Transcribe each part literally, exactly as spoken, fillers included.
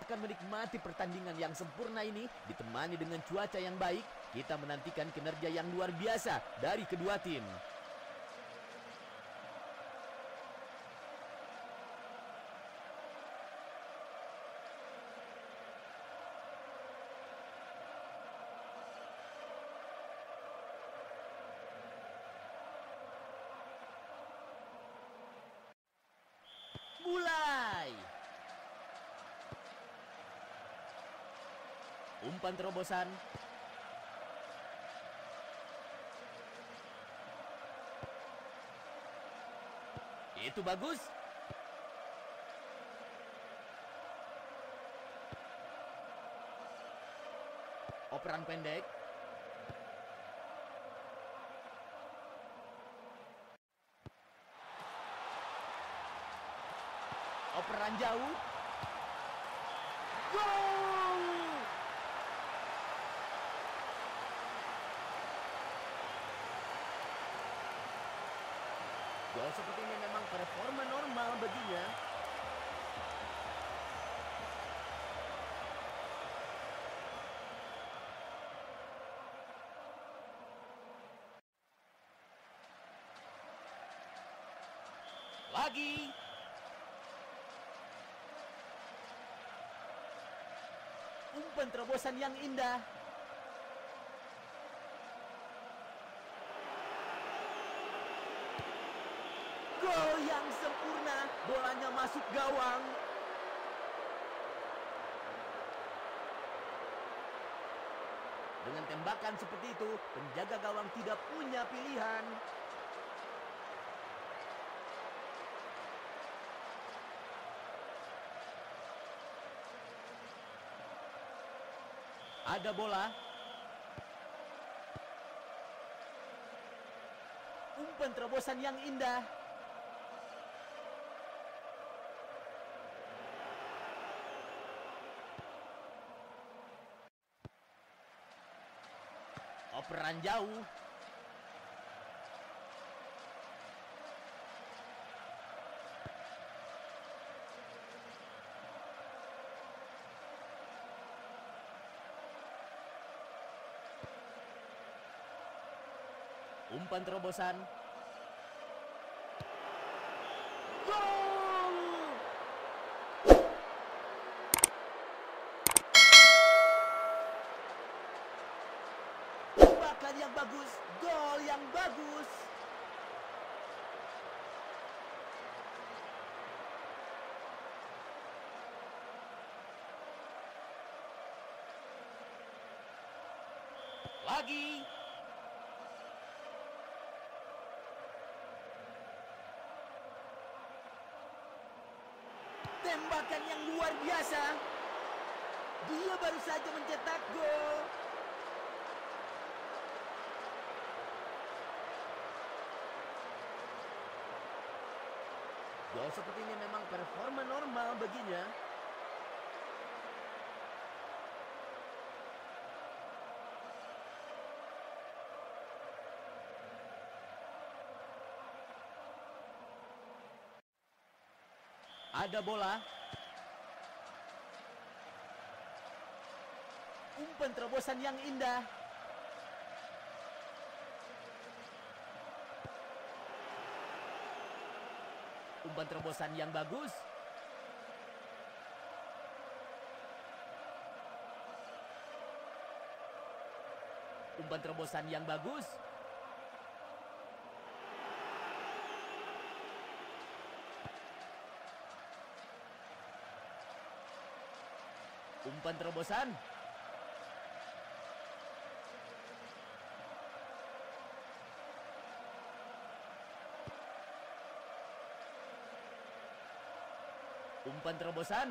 akan menikmati pertandingan yang sempurna ini ditemani dengan cuaca yang baik. Kita menantikan kinerja yang luar biasa dari kedua tim. Mulai. Umpan terobosan. Itu bagus. Operan pendek. Operan jauh. Gol! Gol seperti ini memang performa normal baginya. Lagi. Umpan terobosan yang indah. Gol yang sempurna. Bolanya masuk gawang. Dengan tembakan seperti itu, penjaga gawang tidak punya pilihan. Ada bola. Umpan terobosan yang indah. Operan jauh. Umpan terobosan. Gol! Tembakan yang bagus, gol yang bagus. Lagi. Tembakan yang luar biasa. Dia baru saja mencetak gol. Gol seperti ini memang performa normal baginya. Ada bola. Umpan terobosan yang indah. Umpan terobosan yang bagus. Umpan terobosan yang bagus. Umpan terobosan. Umpan terobosan.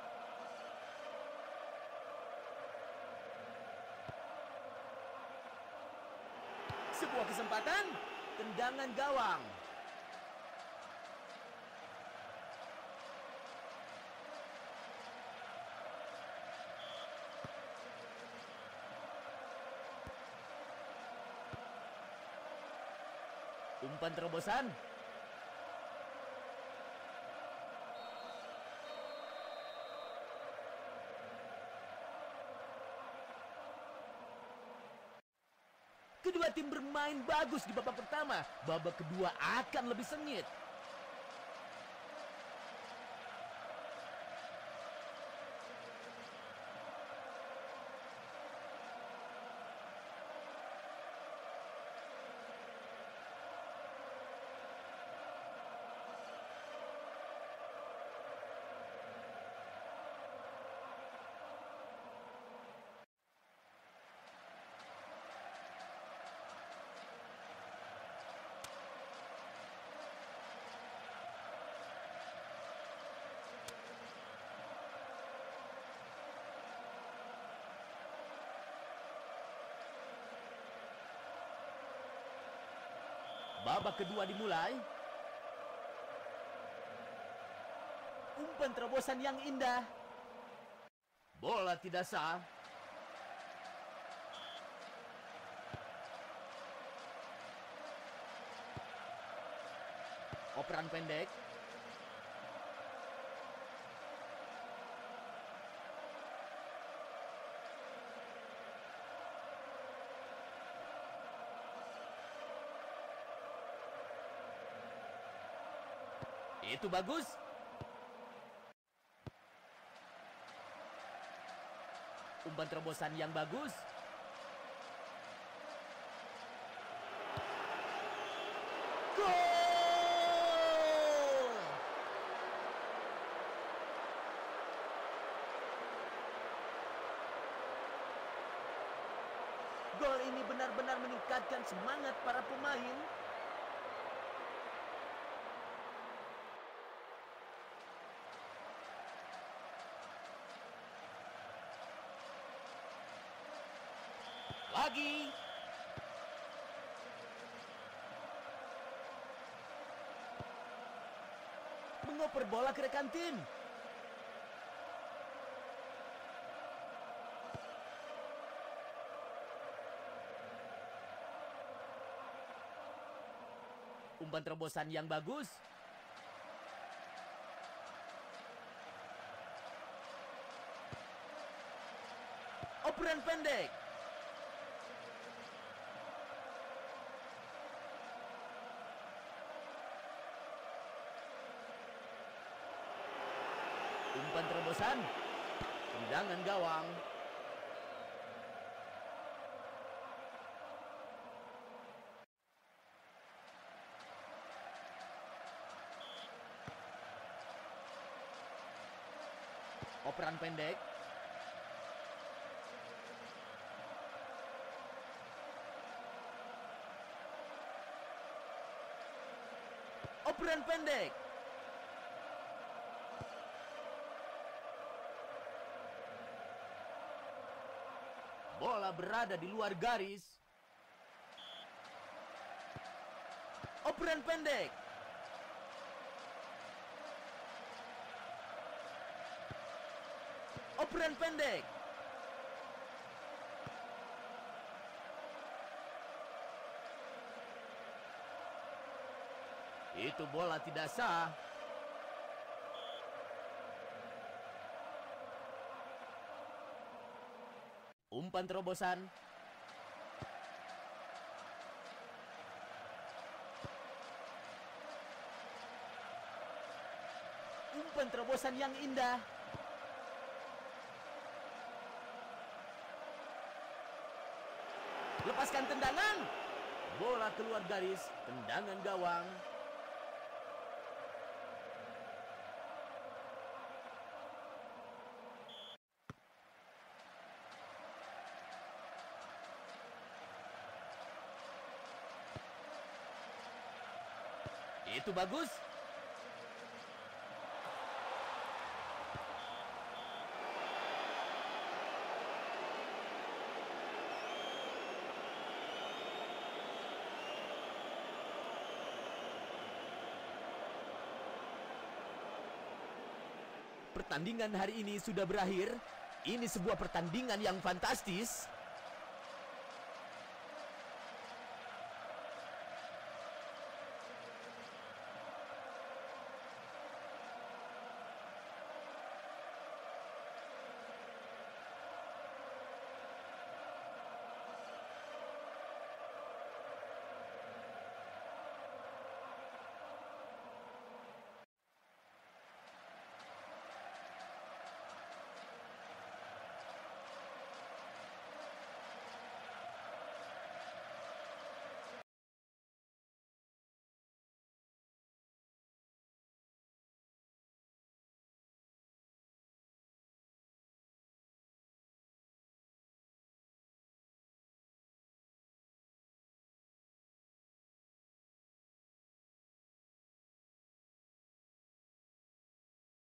Sebuah kesempatan. Tendangan gawang. Umpan terobosan. Kedua tim bermain bagus di babak pertama. Babak kedua akan lebih sengit. Babak kedua dimulai. Umpan terobosan yang indah. Bola tidak sah. Operan pendek. Itu bagus. Umpan terobosan yang bagus. Gol! Gol ini benar-benar meningkatkan semangat para pemain. Lagi. Mengoper bola ke rekan tim. Umpan terobosan yang bagus. Operan pendek. Umpan terobosan. Tendangan gawang. Operan pendek. Operan pendek. Bola berada di luar garis. Operan pendek. Operan pendek. Itu bola tidak sah. Umpan terobosan. Umpan terobosan yang indah. Lepaskan tendangan. Bola keluar garis. Tendangan gawang. Itu bagus. Pertandingan hari ini sudah berakhir. Ini sebuah pertandingan yang fantastis.